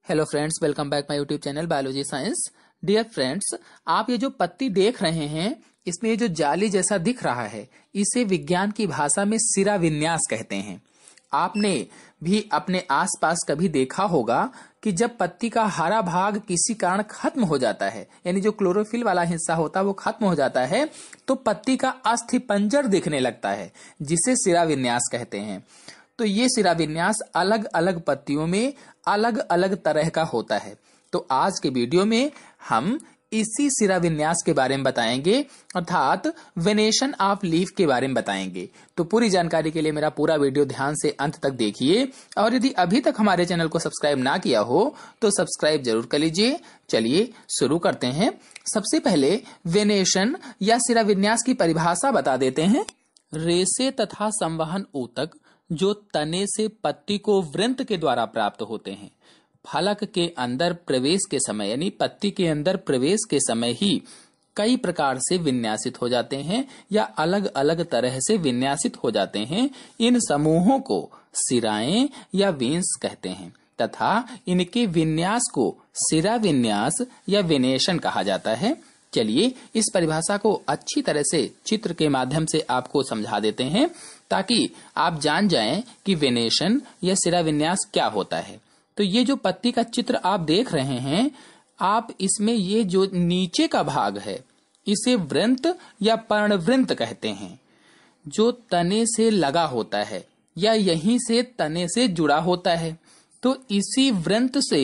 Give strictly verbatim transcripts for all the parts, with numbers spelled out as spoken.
Hello friends, welcome back my YouTube channel biology science. Dear friends, आप ये जो पत्ती देख रहे हैं, इसमें ये जो जाली जैसा दिख रहा है, इसे विज्ञान की भाषा में सिरा विन्यास कहते हैं। आपने भी अपने आसपास कभी देखा होगा कि जब पत्ती का हरा भाग किसी कारण खत्म हो जाता है, यानी जो क्लोरोफिल वाला हिस्सा होता है वो खत्म हो जाता है, तो पत्ती का अस्थिपंजर दिखने लगता है, जिसे सिरा विन्यास कहते हैं। तो ये सिरा विन्यास अलग अलग पत्तियों में अलग अलग तरह का होता है। तो आज के वीडियो में हम इसी सिरा विन्यास के बारे में बताएंगे, अर्थात वेनेशन ऑफ लीफ के बारे में बताएंगे। तो पूरी जानकारी के लिए मेरा पूरा वीडियो ध्यान से अंत तक देखिए, और यदि अभी तक हमारे चैनल को सब्सक्राइब ना किया हो तो सब्सक्राइब जरूर कर लीजिए। चलिए शुरू करते हैं। सबसे पहले वेनेशन या सिरा विन्यास की परिभाषा बता देते हैं। रेशे तथा संवहन ऊतक जो तने से पत्ती को वृंत के द्वारा प्राप्त होते हैं, फलक के अंदर प्रवेश के समय यानी पत्ती के अंदर प्रवेश के समय ही कई प्रकार से विन्यासित हो जाते हैं या अलग अलग तरह से विन्यासित हो जाते हैं। इन समूहों को सिराएं या वेन्स कहते हैं तथा इनके विन्यास को सिरा विन्यास या वेनेशन कहा जाता है। चलिए इस परिभाषा को अच्छी तरह से चित्र के माध्यम से आपको समझा देते हैं, ताकि आप जान जाएं कि वेनेशन या सिरा विन्यास क्या होता है। तो ये जो पत्ती का चित्र आप देख रहे हैं, आप इसमें ये जो नीचे का भाग है इसे वृंत या पर्णवृंत कहते हैं, जो तने से लगा होता है या यहीं से तने से जुड़ा होता है। तो इसी वृंत से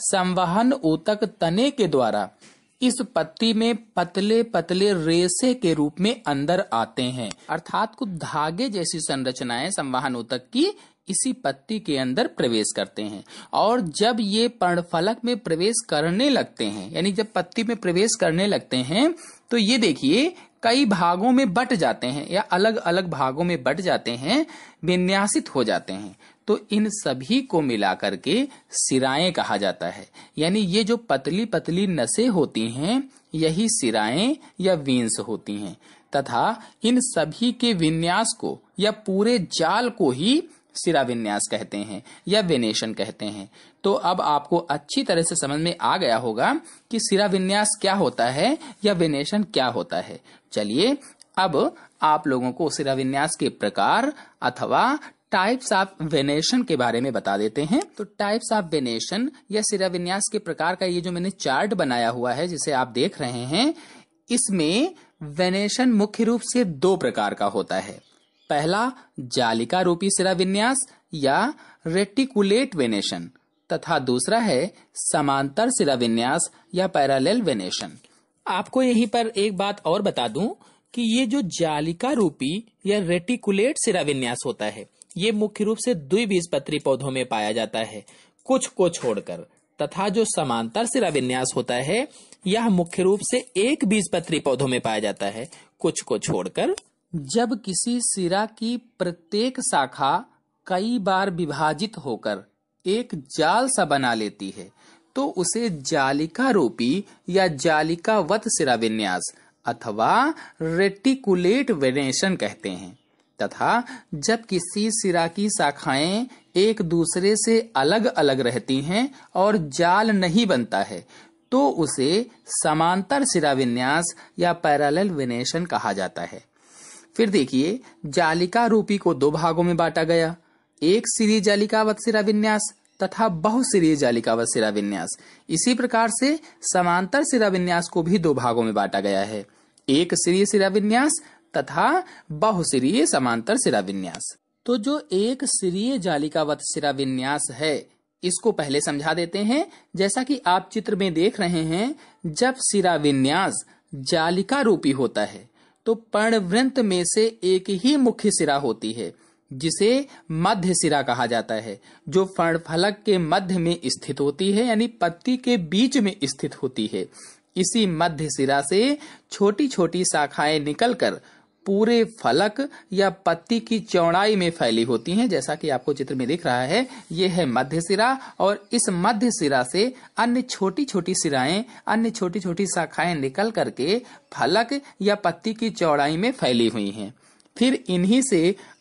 संवहन ऊतक तने के द्वारा इस पत्ती में पतले पतले रेशे के रूप में अंदर आते हैं, अर्थात कुछ धागे जैसी संरचनाएं संवहन ऊतक की इसी पत्ती के अंदर प्रवेश करते हैं। और जब ये पर्णफलक में प्रवेश करने लगते हैं, यानी जब पत्ती में प्रवेश करने लगते हैं, तो ये देखिए कई भागों में बट जाते हैं या अलग अलग भागों में बट जाते हैं, विन्यासित हो जाते हैं। तो इन सभी को मिलाकर के सिराएं कहा जाता है। यानी ये जो पतली पतली नसें होती हैं, यही सिराएं या वेन्स होती हैं, तथा इन सभी के विन्यास को या पूरे जाल को ही सिरा विन्यास कहते हैं या वेनेशन कहते हैं। तो अब आपको अच्छी तरह से समझ में आ गया होगा कि सिरा विन्यास क्या होता है या वेनेशन क्या होता है। चलिए अब आप लोगों को सिरा विन्यास के प्रकार अथवा टाइप्स ऑफ वेनेशन के बारे में बता देते हैं। तो टाइप्स ऑफ वेनेशन या सिरा विन्यास के प्रकार का ये जो मैंने चार्ट बनाया हुआ है, जिसे आप देख रहे हैं, इसमें वेनेशन मुख्य रूप से दो प्रकार का होता है। पहला जालिका रूपी सिरा विन्यास या रेटिकुलेट वेनेशन, तथा दूसरा है समांतर सिरा विन्यास या पैरेलल वेनेशन। आपको यहीं पर एक बात और बता दूं कि ये जो जालिका रूपी या रेटिकुलेट सिरा विन्यास होता है, ये मुख्य रूप से द्विबीजपत्री पौधों में पाया जाता है, कुछ को छोड़कर, तथा जो समांतर सिरा विन्यास होता है यह मुख्य रूप से एक बीजपत्री पौधों में पाया जाता है, कुछ को छोड़कर। जब किसी सिरा की प्रत्येक शाखा कई बार विभाजित होकर एक जाल सा बना लेती है, तो उसे जालिका रूपी या जालिकावत सिरा विन्यास अथवा रेटिकुलेट वेनेशन कहते हैं। तथा जब किसी सिरा की शाखाएं एक दूसरे से अलग अलग रहती हैं और जाल नहीं बनता है, तो उसे समांतर सिरा विन्यास या पैरेलल वेनेशन कहा जाता है। फिर देखिए, जालिका रूपी को दो भागों में बांटा गया, एक सिरीय जालिकावत सिरा विन्यास तथा बहुसिरीय जालिकावत सिरा विन्यास। इसी प्रकार से समांतर सिरा विन्यास को भी दो भागों में बांटा गया है, एक सिरीय सिरा विन्यास तथा बहुसिरीय समांतर सिरा विन्यास। तो जो एक सिरीय जालिकावत सिरा विन्यास है, इसको पहले समझा देते हैं। जैसा कि आप चित्र में देख रहे हैं, जब सिरा विन्यास जालिका रूपी होता है तो पर्णवृंत में से एक ही मुख्य सिरा होती है, जिसे मध्य सिरा कहा जाता है, जो पर्णफलक के मध्य में स्थित होती है, यानी पत्ती के बीच में स्थित होती है। इसी मध्य सिरा से छोटी छोटी शाखाएं निकलकर पूरे फलक या पत्ती की चौड़ाई में फैली होती हैं। जैसा कि आपको चित्र में दिख रहा है, यह है मध्य सिरा, और इस मध्य सिरा से अन्य छोटी छोटी सिराएं, अन्य छोटी छोटी शाखाएं निकल करके फलक या पत्ती की चौड़ाई में फैली हुई हैं। फिर इन्हीं से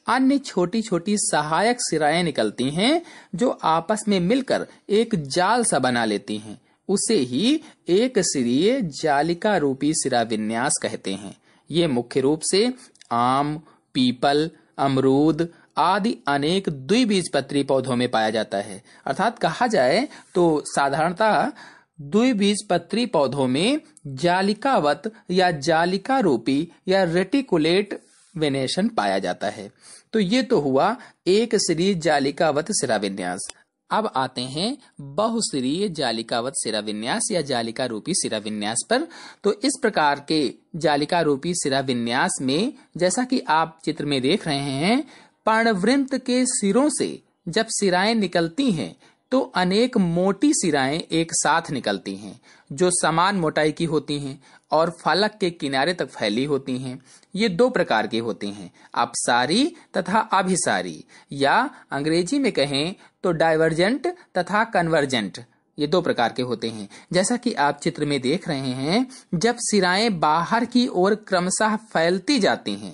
अन्य छोटी छोटी सहायक सिराएं निकलती हैं जो आपस में मिलकर एक जाल सा बना लेती हैं। उसे ही एक सिरीय जालिका रूपी सिरा विन्यास कहते हैं। ये मुख्य रूप से आम, पीपल, अमरूद आदि अनेक द्विबीजपत्री पौधों में पाया जाता है। अर्थात कहा जाए तो साधारणतः द्विबीजपत्री पौधों में जालिकावत या जालिका रूपी या रेटिकुलेट वेनेशन पाया जाता है। तो ये तो हुआ एक सिरीय जालिकावत सिरा विन्यास। अब आते हैं बहुसिरीय जालिकावत सिरा विन्यास या जालिका रूपी सिरा विन्यास पर। तो इस प्रकार के जालिका रूपी सिरा विन्यास में, जैसा कि आप चित्र में देख रहे हैं, पर्णवृंत के सिरों से जब सिराएं निकलती हैं तो अनेक मोटी सिराएं एक साथ निकलती हैं जो समान मोटाई की होती हैं और फलक के किनारे तक फैली होती हैं। ये दो प्रकार के होते हैं, अपसारी तथा अभिसारी, या अंग्रेजी में कहें तो डाइवर्जेंट तथा कन्वर्जेंट। ये दो प्रकार के होते हैं। जैसा कि आप चित्र में देख रहे हैं, जब सिराएं बाहर की ओर क्रमशः फैलती जाती हैं,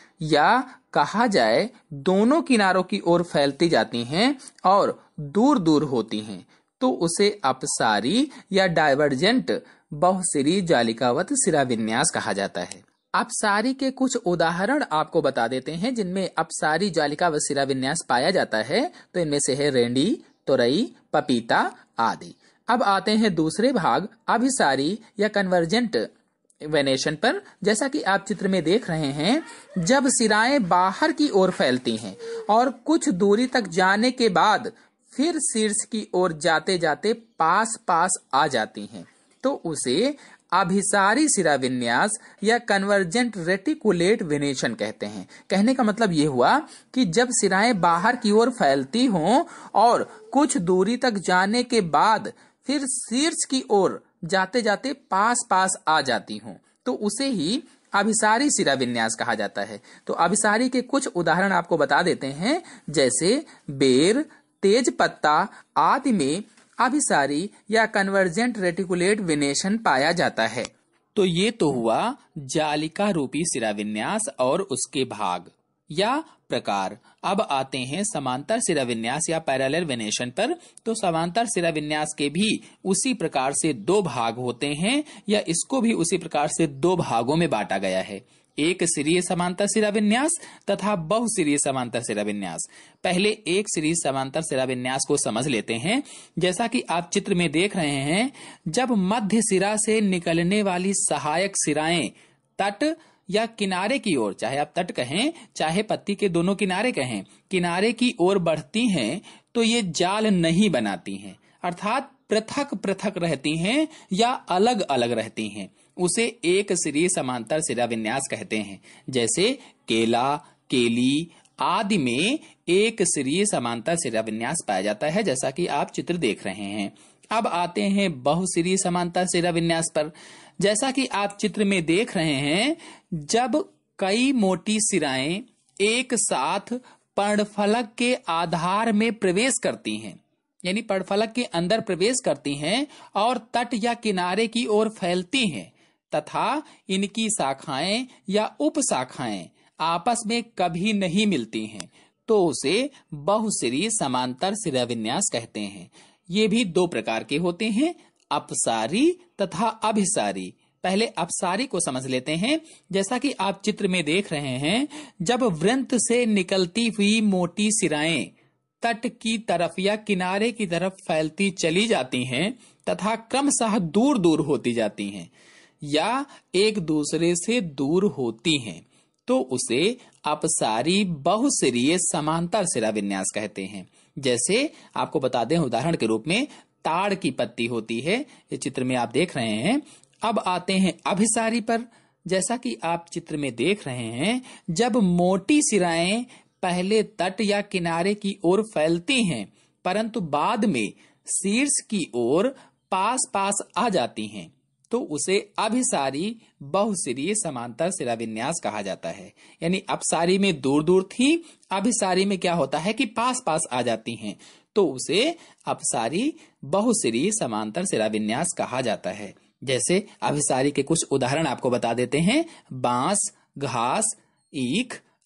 या कहा जाए दोनों किनारों की ओर फैलती जाती हैं और दूर दूर होती हैं, तो उसे अपसारी या डाइवर्जेंट बहुसिरीय जालिकावत सिरा विन्यास कहा जाता है। अपसारी के कुछ उदाहरण आपको बता देते हैं जिनमें अपसारी जालिकावत सिरा विन्यास पाया जाता है। तो इनमें से है रेंडी, तोरई, पपीता आदि। अब आते हैं दूसरे भाग अभिसारी या कन्वर्जेंट वेनेशन पर। जैसा कि आप चित्र में देख रहे हैं, जब सिराएं बाहर की ओर फैलती हैं और कुछ दूरी तक जाने के बाद फिर शीर्ष की ओर जाते जाते पास पास आ जाती हैं, तो उसे अभिसारी सिरा विन्यास या कन्वर्जेंट रेटिकुलेट वेनेशन कहते हैं। कहने का मतलब ये हुआ कि जब सिराएं बाहर की ओर फैलती हों और कुछ दूरी तक जाने के बाद फिर शीर्ष की ओर जाते जाते पास पास आ जाती हों, तो उसे ही अभिसारी सिरा विन्यास कहा जाता है। तो अभिसारी के कुछ उदाहरण आपको बता देते हैं, जैसे बेर, तेज पत्ता आदि में अभिसारी या कन्वर्जेंट रेटिकुलेट वेनेशन पाया जाता है। तो ये तो हुआ जालिका रूपी सिरा विन्यास और उसके भाग या प्रकार। अब आते हैं समांतर सिरा विन्यास या पैरेलल वेनेशन पर। तो समांतर सिरा विन्यास के भी उसी प्रकार से दो भाग होते हैं, या इसको भी उसी प्रकार से दो भागों में बांटा गया है, एक सिरीय समांतर सिरा विन्यास तथा बहुसिरीय समांतर सिरा विन्यास। पहले एक सिरीय समांतर सिरा विन्यास को समझ लेते हैं। जैसा कि आप चित्र में देख रहे हैं, जब मध्य सिरा से निकलने वाली सहायक सिराएं तट या किनारे की ओर, चाहे आप तट कहें चाहे पत्ती के दोनों किनारे कहें, किनारे की ओर बढ़ती हैं, तो ये जाल नहीं बनाती हैं, अर्थात पृथक पृथक रहती हैं या अलग अलग रहती हैं। उसे एक सिरीय समांतर सिरा विन्यास कहते हैं। जैसे केला, केली आदि में एक सिरीय समांतर सिरा विन्यास पाया जाता है, जैसा कि आप चित्र देख रहे हैं। अब आते हैं बहुसिरीय समांतर सिरा विन्यास पर। जैसा कि आप चित्र में देख रहे हैं, जब कई मोटी सिराएं एक साथ पर्णफलक के आधार में प्रवेश करती हैं, यानी पर्णफलक के अंदर प्रवेश करती हैं और तट या किनारे की ओर फैलती हैं, तथा इनकी शाखाएं या उप शाखाएं आपस में कभी नहीं मिलती हैं, तो उसे बहुसिरीय समांतर सिरा विन्यास कहते हैं। ये भी दो प्रकार के होते हैं, अपसारी तथा अभिसारी। पहले अपसारी को समझ लेते हैं। जैसा कि आप चित्र में देख रहे हैं, जब वृंत से निकलती हुई मोटी सिराएं तट की तरफ या किनारे की तरफ फैलती चली जाती हैं तथा क्रमशः दूर दूर होती जाती हैं या एक दूसरे से दूर होती हैं, तो उसे अपसारी बहुसिरीय समांतर सिरा विन्यास कहते हैं। जैसे आपको बता दें उदाहरण के रूप में, ताड़ की पत्ती होती है, इस चित्र में आप देख रहे हैं। अब आते हैं अभिसारी पर। जैसा कि आप चित्र में देख रहे हैं, जब मोटी सिराएं पहले तट या किनारे की ओर फैलती हैं परंतु बाद में शीर्ष की ओर पास पास आ जाती हैं, तो उसे अभिसारी बहुसिरीय समांतर सिरा विन्यास कहा जाता है। यानी अपसारी में दूर दूर थी, अभिसारी में क्या होता है कि पास पास आ जाती हैं, तो उसे अपसारी बहुसिरीय समांतर सिरा विन्यास कहा जाता है। जैसे अभिसारी के कुछ उदाहरण आपको बता देते हैं, बांस, घास, ईख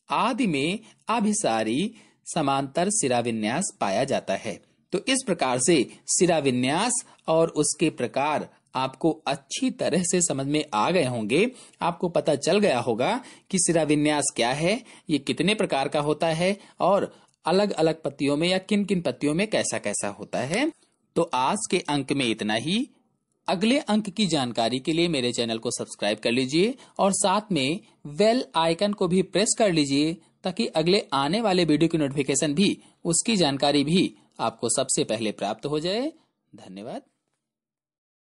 आदि में अभिसारी समांतर सिरा विन्यास पाया जाता है। तो इस प्रकार से सिरा विन्यास और उसके प्रकार आपको अच्छी तरह से समझ में आ गए होंगे। आपको पता चल गया होगा कि सिरा विन्यास क्या है, ये कितने प्रकार का होता है और अलग अलग पत्तियों में या किन किन पत्तियों में कैसा कैसा होता है। तो आज के अंक में इतना ही। अगले अंक की जानकारी के लिए मेरे चैनल को सब्सक्राइब कर लीजिए और साथ में बेल आइकन को भी प्रेस कर लीजिए, ताकि अगले आने वाले वीडियो की नोटिफिकेशन भी, उसकी जानकारी भी आपको सबसे पहले प्राप्त हो जाए। धन्यवाद।